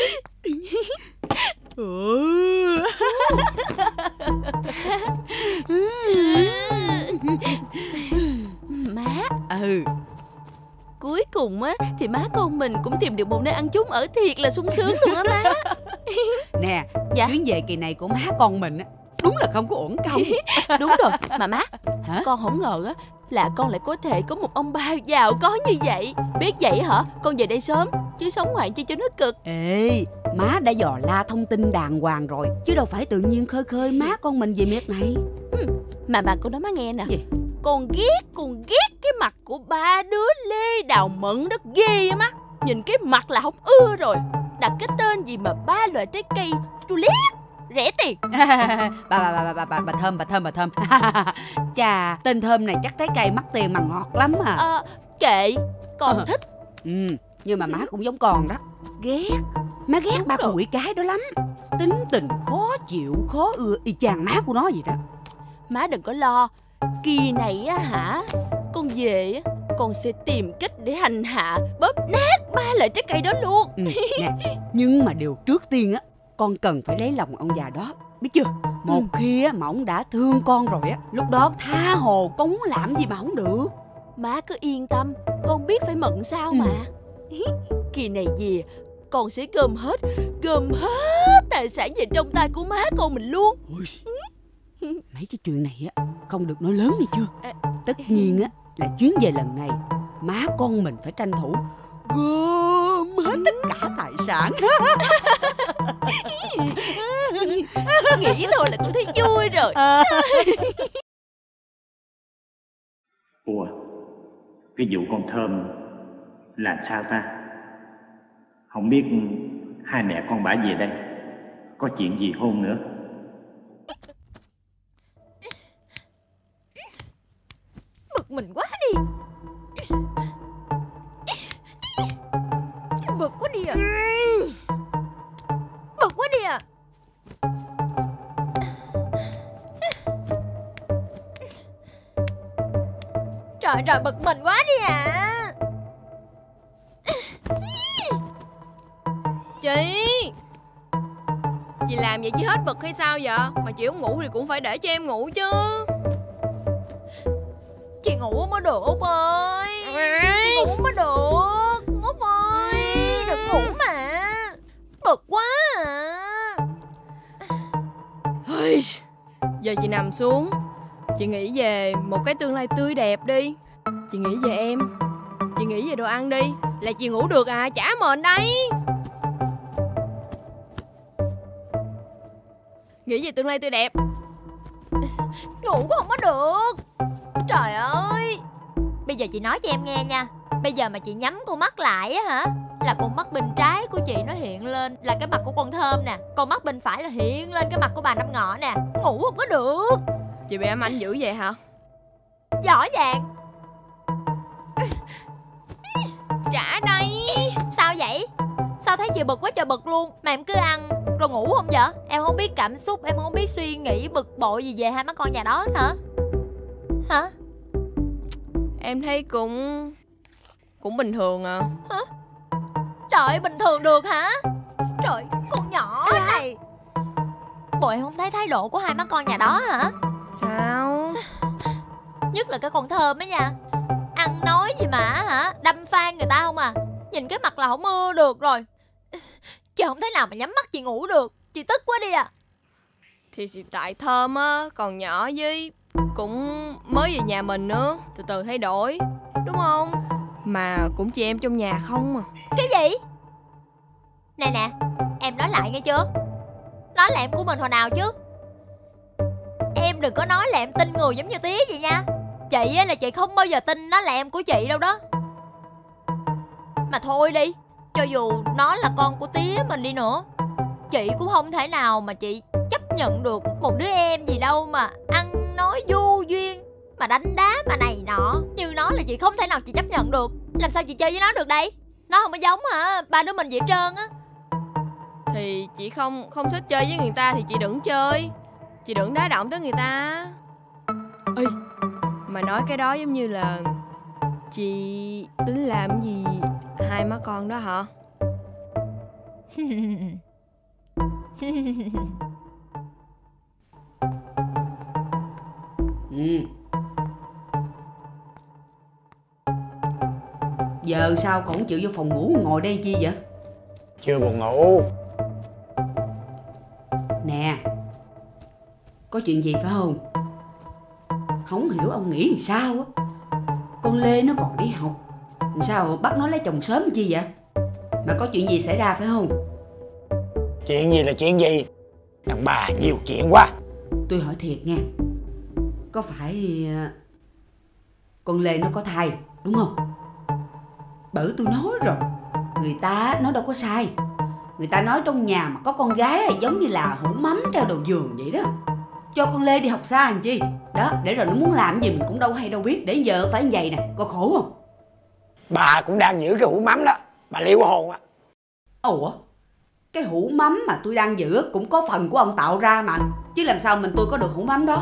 Má. Cuối cùng á thì má con mình cũng tìm được một nơi ăn trốn ở thiệt là sung sướng luôn á má. Nè, dạ. Chuyến về kỳ này của má con mình á đúng là không có uổng công. Đúng rồi, mà má, con không ngờ á là con lại có thể có một ông ba giàu có như vậy. Biết vậy hả, con về đây sớm chứ sống ngoài chi cho nó cực. Ê, má đã dò la thông tin đàng hoàng rồi, chứ đâu phải tự nhiên khơi khơi má con mình về miệt này. Mà con nói má nghe nè. Gì? Con ghét cái mặt của ba đứa Lê Đào Mận rất ghê á má. Nhìn cái mặt là không ưa rồi. Đặt cái tên gì mà 3 loại trái cây tulip rẻ tiền. Bà Thơm. Chà, tên Thơm này chắc trái cây mắc tiền mà ngọt lắm à. Kệ, con thích. Nhưng mà má cũng giống con đó. Ghét. Má ghét ba con quỷ cái đó lắm. Tính tình khó chịu, khó ưa y chang má của nó vậy đó. Má đừng có lo. Kỳ này á hả, con về á, con sẽ tìm cách để hành hạ, bóp nát 3 loại trái cây đó luôn. Nè, nhưng mà điều trước tiên á, con cần phải lấy lòng ông già đó, biết chưa? Một khi á mà ông đã thương con rồi á, lúc đó tha hồ cống làm gì mà không được. Má cứ yên tâm, con biết phải mận sao mà. Kỳ này về, con sẽ gom hết tài sản về trong tay của má con mình luôn. Mấy cái chuyện này á không được nói lớn nghe chưa? Tất nhiên á là chuyến về lần này má con mình phải tranh thủ gom hết tất cả tài sản. Nghĩ thôi là con thấy vui rồi. Ủa, cái vụ con Thơm là sao ta? Không biết hai mẹ con bả về đây có chuyện gì hôn nữa. Bực mình quá đi. Bực quá đi à. Bực quá đi à. Trời bực mình quá đi à. Chị làm vậy chứ hết bực hay sao vậy? Mà chị không ngủ thì cũng phải để cho em ngủ chứ. Chị ngủ mới được Út ơi. Chị ngủ mới được Út ơi. Đừng ngủ mà. Bực quá à. Giờ chị nằm xuống, chị nghĩ về một cái tương lai tươi đẹp đi. Chị nghĩ về em, chị nghĩ về đồ ăn đi, là chị ngủ được à, chả mền đây. Nghĩ về tương lai tươi đẹp. Ngủ không có được. Trời ơi. Bây giờ chị nói cho em nghe nha. Bây giờ mà chị nhắm con mắt lại á hả, là con mắt bên trái của chị nó hiện lên là cái mặt của con Thơm nè. Con mắt bên phải là hiện lên cái mặt của bà Năm Ngọ nè. Ngủ không có được. Chị bị ám ảnh dữ vậy hả? Rõ ràng. Trả đây. Sao vậy? Sao thấy chị bực quá trời bực luôn mà em cứ ăn rồi ngủ không vậy? Em không biết cảm xúc, em không biết suy nghĩ bực bội gì về hai má con nhà đó hết hả? Hả? Em thấy cũng bình thường à. Hả? Trời, bình thường được hả? Trời, con nhỏ này. Bộ em không thấy thái độ của hai má con nhà đó hả? Sao? Nhất là cái con Thơm ấy nha. Ăn nói gì mà hả, đâm phan người ta không à. Nhìn cái mặt là không ưa được rồi. Chị không thể nào mà nhắm mắt chị ngủ được. Chị tức quá đi à. Thì tại Thơm á còn nhỏ với cũng mới về nhà mình nữa, từ từ thay đổi, đúng không? Mà cũng chị em trong nhà không mà. Cái gì? Nè, em nói lại nghe chưa? Nói là em của mình hồi nào chứ. Em đừng có nói là em tin người giống như Tía vậy nha. Chị á là chị không bao giờ tin nó là em của chị đâu đó. Mà thôi đi, cho dù nó là con của tía mình đi nữa, chị cũng không thể nào mà chị chấp nhận được một đứa em gì đâu mà ăn nói vô duyên, mà đánh đá mà này nọ như nó, là chị không thể nào chị chấp nhận được. Làm sao chị chơi với nó được đây? Nó không có giống hả ba đứa mình vậy trơn á. Thì chị không thích chơi với người ta thì chị đừng chơi. Chị đừng đá động tới người ta. Ê, mà nói cái đó giống như là chị tính làm gì hai má con đó hả? Giờ sao còn chịu vô phòng ngủ ngồi đây chi vậy? Chưa buồn ngủ. Nè, có chuyện gì phải không? Không hiểu ông nghĩ làm sao á. Con Lê nó còn đi học, sao bắt nó lấy chồng sớm chi vậy? Mà có chuyện gì xảy ra phải không? Chuyện gì là chuyện gì? Thằng bà nhiều chuyện quá. Tôi hỏi thiệt nha, có phải con Lê nó có thai đúng không? Bởi tôi nói rồi, người ta nó đâu có sai. Người ta nói trong nhà mà có con gái giống như là hũ mắm treo đầu giường vậy đó. Cho con Lê đi học xa làm chi? Đó, để rồi nó muốn làm gì mình cũng đâu hay đâu biết. Để giờ phải như vậy nè, có khổ không? Bà cũng đang giữ cái hũ mắm đó, bà liêu hồn á. Ủa, cái hũ mắm mà tôi đang giữ cũng có phần của ông tạo ra mà. Chứ làm sao tôi có được hũ mắm đó?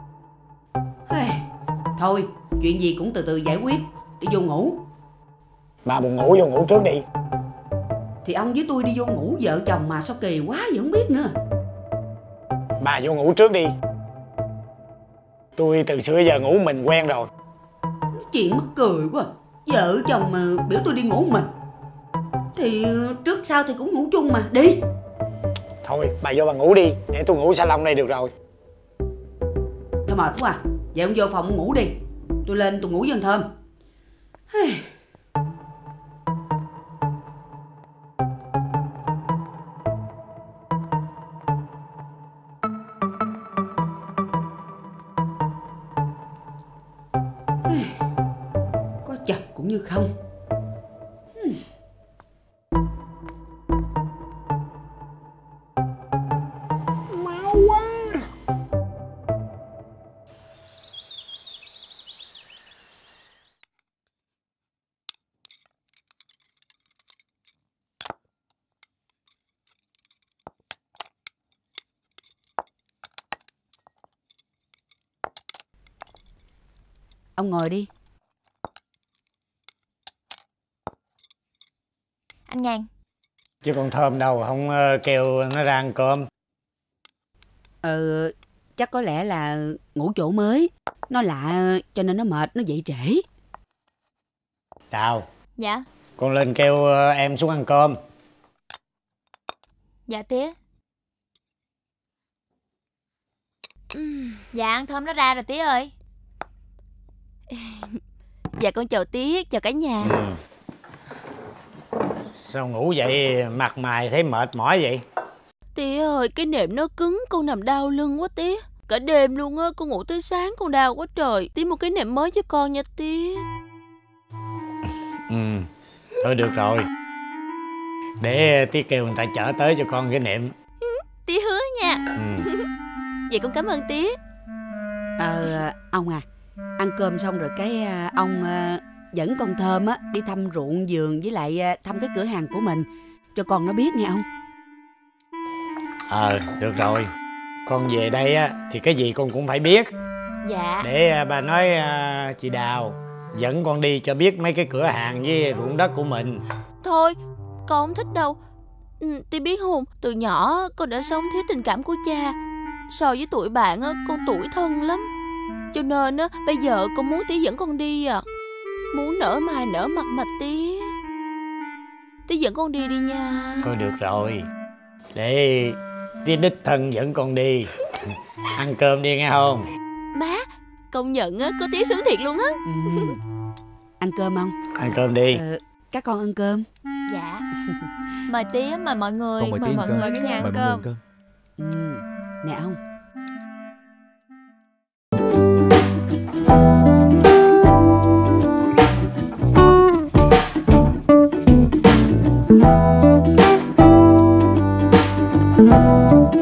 Thôi, chuyện gì cũng từ từ giải quyết. Đi vô ngủ. Bà buồn ngủ vô ngủ trước đi. Thì ông với tôi đi vô ngủ vợ chồng mà sao kỳ quá vậy không biết nữa. Bà vô ngủ trước đi. Tôi từ xưa giờ ngủ mình quen rồi. Chuyện mắc cười quá. Vợ chồng mà biểu tôi đi ngủ mình thì trước sau thì cũng ngủ chung mà. Đi. Thôi bà vô bà ngủ đi, để tôi ngủ salon đây được rồi. Thôi mệt quá à. Vậy ông vô phòng ngủ đi. Tôi lên tôi ngủ với anh Thơm. Có chật cũng như không. Máu quá. Ông ngồi đi. Anh Ngàn. Chứ còn Thơm đâu, không kêu nó ra ăn cơm. Chắc có lẽ là ngủ chỗ mới. Nó lạ cho nên nó mệt, nó dậy trễ. Đào. Dạ. Con lên kêu em xuống ăn cơm. Dạ tía. Dạ ăn Thơm nó ra rồi tía ơi. Dạ con chào tía, chào cả nhà. Sao ngủ vậy mặt mày thấy mệt mỏi vậy? Tía ơi, cái nệm nó cứng, con nằm đau lưng quá tía. Cả đêm luôn á, con ngủ tới sáng con đau quá trời. Tía một cái nệm mới cho con nha tía. Thôi được rồi. Để tía kêu người ta chở tới cho con cái nệm. Tía hứa nha. Vậy con cảm ơn tía. Ông à, ăn cơm xong rồi cái ông dẫn con Thơm á đi thăm ruộng vườn với lại thăm cái cửa hàng của mình cho con nó biết nghe ông. Được rồi. Con về đây á thì cái gì con cũng phải biết. Dạ. Để bà nói chị Đào dẫn con đi cho biết mấy cái cửa hàng với ruộng đất của mình. Thôi, con không thích đâu. Tía biết không, từ nhỏ con đã sống thiếu tình cảm của cha. So với tụi bạn á, con tủi thân lắm. Cho nên á, bây giờ con muốn tía dẫn con đi à. Muốn nở mày nở mặt mà tía. Tía dẫn con đi đi nha. Thôi được rồi. Để tía đích thân dẫn con đi. Ăn cơm đi nghe không? Má, công nhận á, có tía sướng thiệt luôn á. Ăn cơm không? Ăn cơm đi. Các con ăn cơm. Dạ. Mời tía, mời mọi người. Con Mời mọi người cả nhà ăn cơm. Nè ông. Thank you.